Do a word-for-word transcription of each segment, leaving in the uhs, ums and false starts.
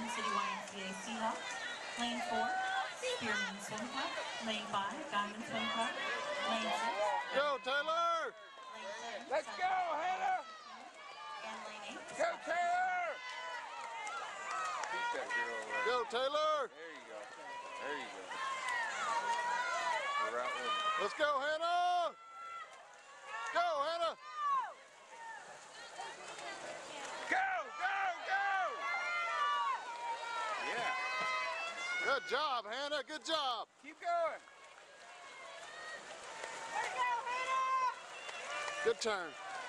Garden City Y M C A Seahawks. Lane four, Spearman Swim Club. Lane five, Diamond Swim Club. Lane six, Go, Taylor! Lane seven, Let's go, Hannah! and Lane eight. Go, Taylor! Beat that girl right. Go, Taylor! There you go. There you go. We're right with it. Let's go, Hannah! Go, Hannah! Go, go, go! Yeah. Good job, Hannah. Good job. Keep going. Good turn.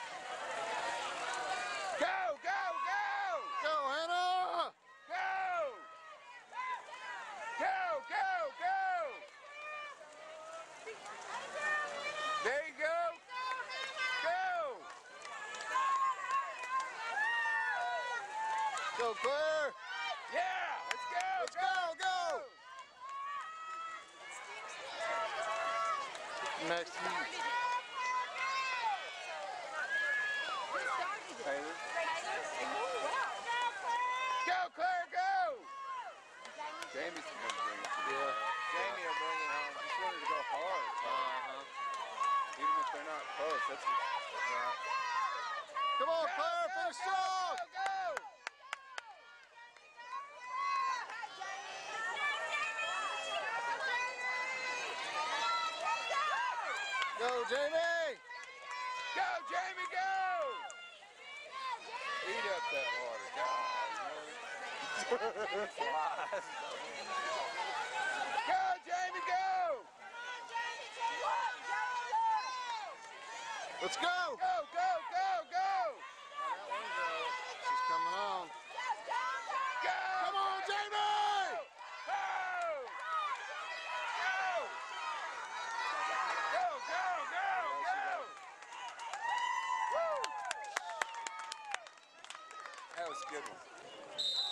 Go, go, go! Go, Hannah! Go! Go, go, go! There you go. Go! Go, Claire! Yeah! Let's go! Let's go, go! Next heat. Taylor. Go, Claire, go! Jamie's going to bring it to you. Yeah. Jamie will bring it home. Just want her to go hard. Uh-huh. Even if they're not close, that's right. Come on, Go, Claire, go, finish go, strong! Go, go! Go, Jamie! Go, Jamie, go! Eat up that water, God. Go, Jamie, go! Let's go! Go, go, go, go! She's coming on. Go! Come on, Jamie! Go! Go! Go, go, go, go! Woo! That was a good one.